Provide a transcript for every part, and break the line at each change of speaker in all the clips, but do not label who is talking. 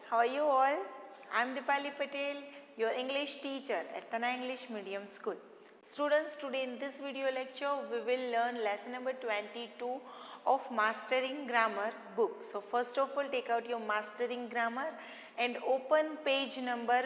How are you all? I am Dipali Patel, your English teacher at Tana English Medium School. Students, today in this video lecture, we will learn lesson number 22 of Mastering Grammar book. So first of all, take out your Mastering Grammar and open page number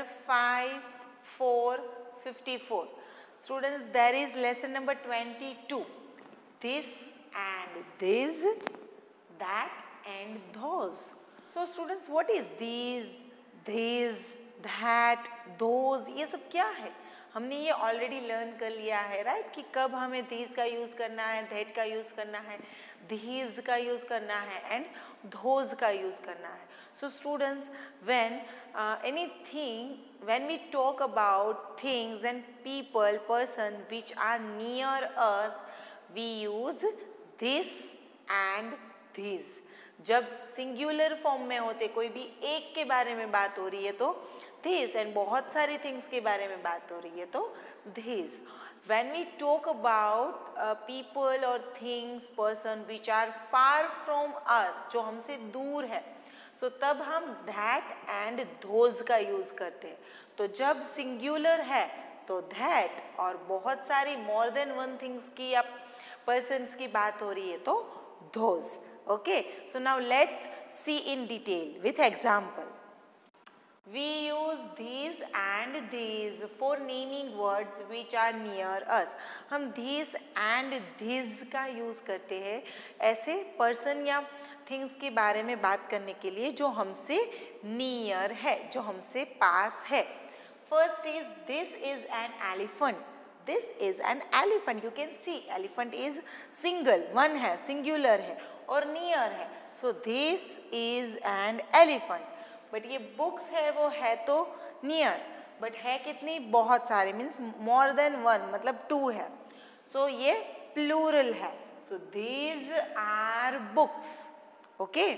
5454. Students, there is lesson number 22. This and this, that and those. So students, what is these, this, that, those, ये सब क्या है? हमने ये already learn कर लिया है, right? कि कब हमें these का यूज़ करना है, that का यूज़ करना है, these का यूज़ करना है and those का यूज़ करना है. So students, when when we talk about things and people, person which are near us, we use this and these. जब सिंगुलर फॉर्म में होते, कोई भी एक के बारे में बात हो रही है तो this, एंड बहुत सारी थिंग्स के बारे में बात हो रही है तो this. When we talk about people or things, person which are far from us, जो हमसे दूर है, so तब हम that and those का यूज़ करते हैं. तो जब सिंगुलर है तो that, और बहुत सारी more than one things की या persons की बात हो रही है तो those. Okay, so now let's see in detail with example. We use these and these for naming words which are near us. हम these and these का use करते हैं ऐसे person या things के बारे में बात करने के लिए जो हमसे near है, जो हमसे पास है. First is this is an elephant. This is an elephant. You can see elephant is single, one है, singular है और near है. So this is an elephant. But ये books है वो है तो near. But है कितनी? बहुत सारे, means more than one, मतलब two है. So ये plural है. So these are books. Okay.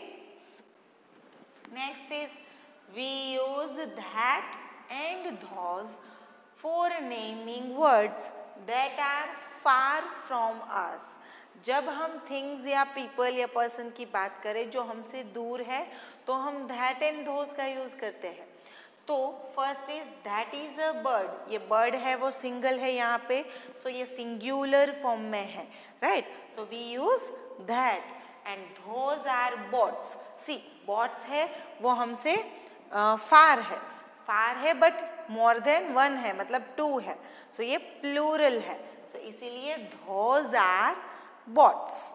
Next is we use that and those for naming words that are far from us. जब हम things या people या person की बात करें जो हमसे दूर है तो हम that and those का यूज़ करते हैं. तो first is that is a bird. ये bird है वो single है यहाँ पे, so ये singular form में है, right? So we use that. And those are boats. See, boats है वो हमसे far है but more than one है, मतलब two है. So ये plural है. So इसीलिए those are boats.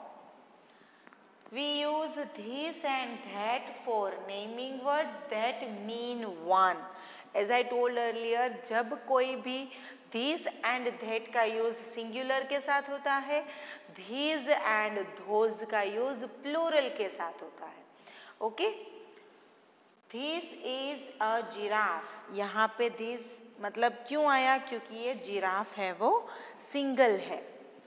We use this and that for naming words that mean one. As I told earlier, जब कोई भी this and that का use singular के साथ होता है, these and those का use plural के साथ होता है. Okay? This is a giraffe. यहाँ पे this मतलब क्यों आया? क्योंकि ये जिराफ है वो सिंगल है.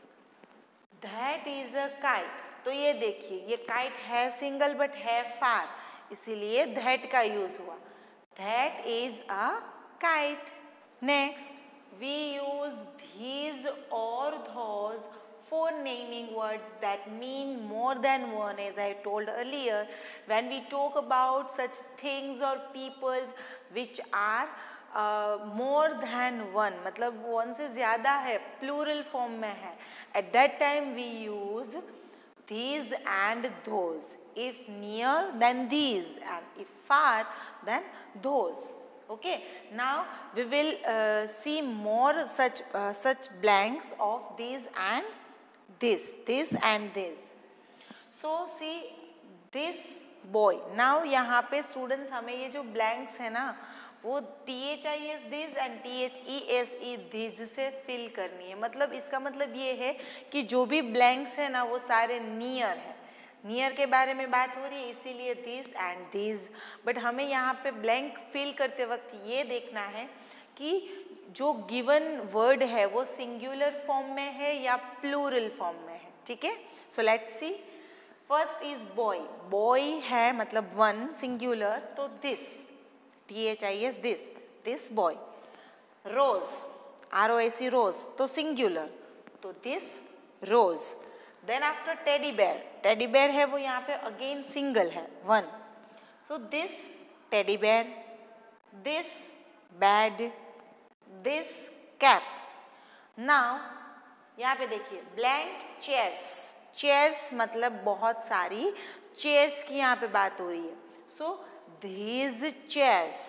That is a kite. तो ये देखिए ये kite है सिंगल बट है फार, इसीलिए that का यूज हुआ. That is a kite. Next, we use these or those for naming words that mean more than one. As I told earlier, when we talk about such things or peoples which are more than one, मतलब one से ज़्यादा है, plural form में है, at that time we use these and those. If near, then these, and if far, then those. Okay. Now we will see more such blanks of these and this and this. So see this boy. Now यहाँ पे students हमें ये जो blanks है ना वो THIS this and THESE this से fill करनी है. मतलब इसका मतलब ये है कि जो भी blanks है ना वो सारे near है. Near के बारे में बात हो रही है इसीलिए this and these. But हमें यहाँ पे blank fill करते वक्त ये देखना है कि जो given word है वो singular form में है या plural form में है. ठीक है? So let's see. First is boy. Boy है मतलब one singular तो this. THIS this boy. Rose, ROSE rose तो singular तो this rose. Then after teddy bear है वो यहाँ पे again single है one. So this teddy bear, this bed, this cap. Now यहाँ पे देखिए blank chairs. Chairs मतलब बहुत सारी chairs की यहाँ पे बात हो रही है. So these chairs.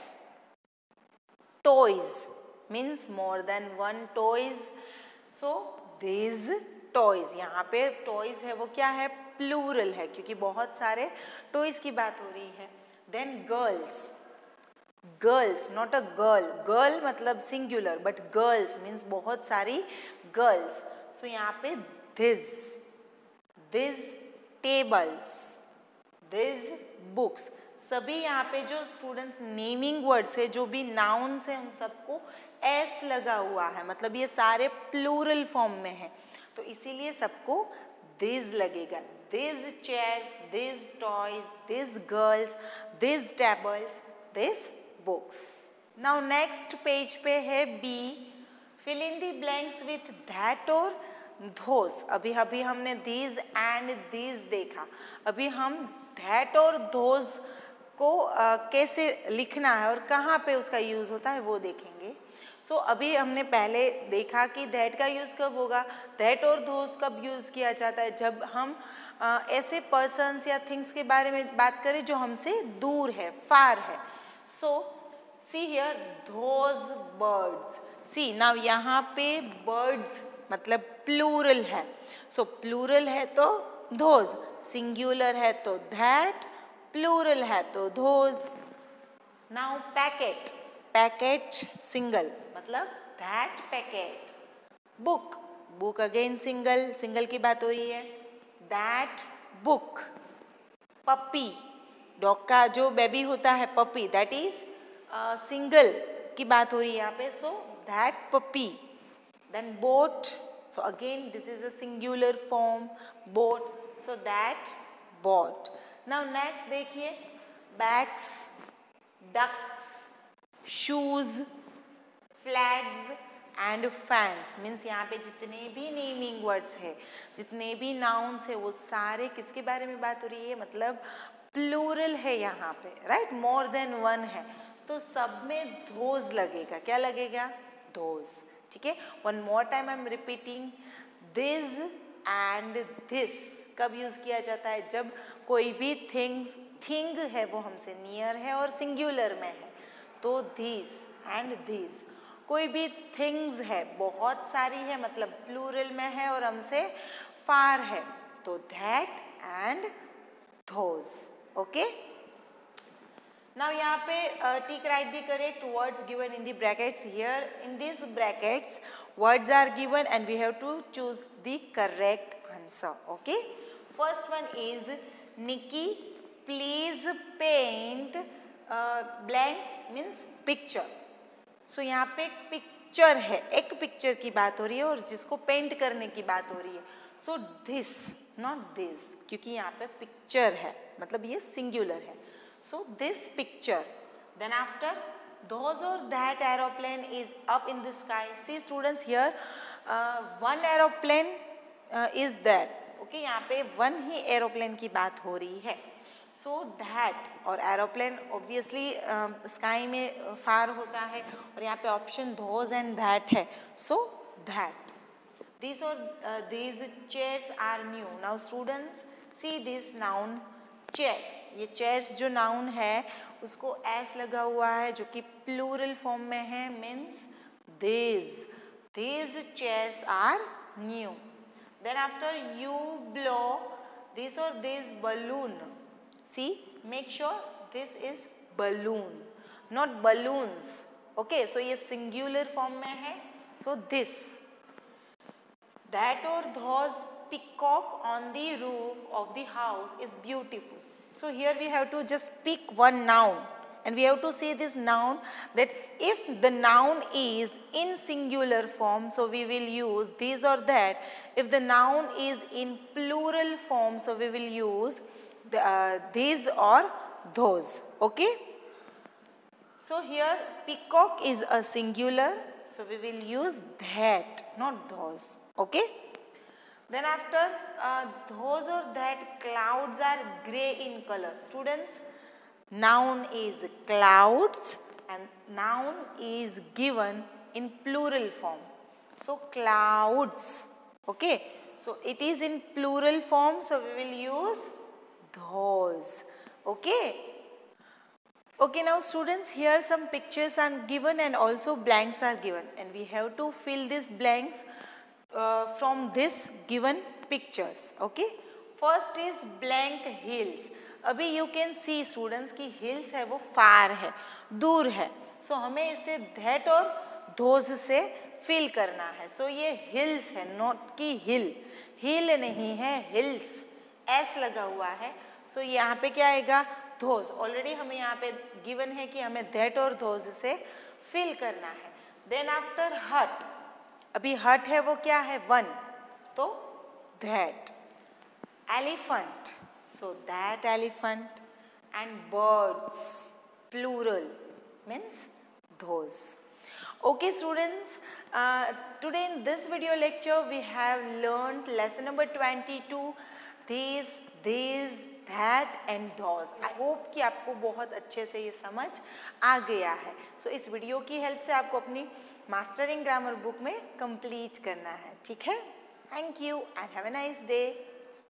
Toys means more than one toys. So these toys, यहाँ पे toys है वो क्या है, plural है क्योंकि बहुत सारे toys की बात हो रही है. Then girls, girls not a girl, girl मतलब singular but girls means बहुत सारी girls. So यहाँ पे these tables, these books, सभी यहाँ पे जो स्टूडेंट्स नेमिंग वर्ड्स है, जो भी नाउन्स है, उन सबको एस लगा हुआ है, मतलब ये सारे प्लूरल फॉर्म में है, तो इसीलिए सबको दिस लगेगा. This chairs, this toys, this girls, this tables, this books. Now next page पे है B. Fill in the blanks with that और धोस. अभी हमने दीज एंड दीज देखा. अभी हम दैट और धोस को कैसे लिखना है और कहाँ पे उसका यूज़ होता है वो देखेंगे. सो अभी हमने पहले देखा कि दैट का यूज़ कब होगा, दैट और धोस कब यूज़ किया जाता है, जब हम ऐसे पर्सन्स या थिंग्स के बारे में बात करें जो हमसे दूर है, फार है. So see here those birds. See now यहाँ पे बर्ड्स मतलब प्लूरल है. सो प्लूरल है तो धोज, सिंगुलर है तो दैट, प्लूरल है तो those. Now packet, packet single मतलब that packet. Book, book again single, single की बात हो रही है, दैट बुक. पपी, डॉग का जो बेबी होता है पपी, दैट इज सिंगल की बात हो रही है यहाँ पे, so that puppy. Then boat, so again this is a singular form, boat, so that boat. Now next देखिए, bags, ducks, shoes, flags and fans. Means यहाँ पे जितने भी नेमिंग वर्ड्स है, जितने भी नाउन्स है, वो सारे किसके बारे में बात हो रही है, मतलब प्लूरल है यहाँ पे, राइट, मोर देन वन है, तो सब में धोज लगेगा. क्या लगेगा, धोज. ठीक है, one more time I am repeating, this and this कब यूज किया जाता है, जब कोई भी थिंग है वो हमसे नियर है और सिंगुलर में है, तो दिस एंड दिस. कोई भी थिंग्स है, बहुत सारी है, मतलब प्लूरल में है और हमसे फार है, तो that and those. Okay. Now यहाँ पे tick right the correct words given in the brackets. Here in this brackets words are given and we have to choose the correct answer. Okay, first one is Nikki, please paint blank means picture. So यहाँ पे एक picture है, एक picture की बात हो रही है और जिसको पेंट करने की बात हो रही है. सो दिस नॉट दिस, क्योंकि यहाँ पे पिक्चर है मतलब ये सिंगुलर है. So this picture. Then after those or that aeroplane is up in the sky. See students, here one aeroplane is there. Okay, यहाँ पे one ही aeroplane की बात हो रही है. So that और aeroplane obviously sky में far होता है और यहाँ पे option those and that है. So that. These chairs are new. Now students see this noun chairs. ये chairs जो noun है उसको s लगा हुआ है जो कि प्लूरल फॉर्म में है, means these chairs are new. Then after you blow this or this balloon. See, make sure this is balloon, not balloons. Okay, so ये singular form में है, so this. That or those peacock on the roof of the house is beautiful. So here we have to just pick one noun and we have to say this noun, that if the noun is in singular form, so we will use this or that. If the noun is in plural form, so we will use these or those. Okay. So here peacock is a singular, so we will use that, not those. Okay. Then after those or that clouds are grey in color. Students, Noun is clouds and noun is given in plural form. So clouds. Okay. So it is in plural form. So we will use those. Okay. Okay, now students, here some pictures are given and also blanks are given, and we have to fill these blanks from this given pictures. Okay. First is blank hills. अभी you can see students की hills है वो far है, दूर है. So हमें इसे that और those से fill करना है. So ये hills है, not की hill. Hill नहीं है, hills. S लगा हुआ है. So यहाँ पे क्या आएगा? those. ऑलरेडी हमें यहाँ पे गिवन है कि हमें that और those से फिल करना है. देन आफ्टर हट, अभी हट है वो क्या है? वन, तो that. Elephant, so that elephant. And birds, plural, means those. Okay students, today in this video lecture we have learned lesson number 22, these, that and those. I hope कि आपको बहुत अच्छे से ये समझ आ गया है. So इस वीडियो की हेल्प से आपको अपनी मास्टरिंग ग्रामर बुक में कंप्लीट करना है. ठीक है? Thank you and have a nice day.